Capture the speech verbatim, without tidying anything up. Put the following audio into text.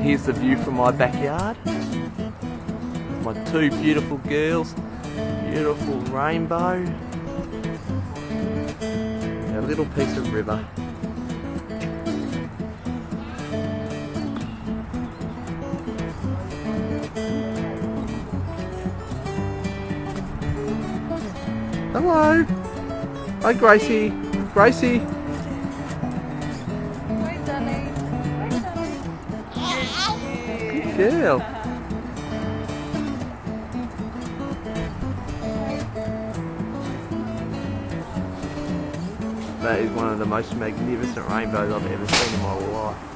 here's the view from my backyard. My two beautiful girls, beautiful rainbow, a little piece of river. Hello. Hi, Gracie. Gracie. Hi, darling. Hi, darling. Good girl. That is one of the most magnificent rainbows I've ever seen in my life.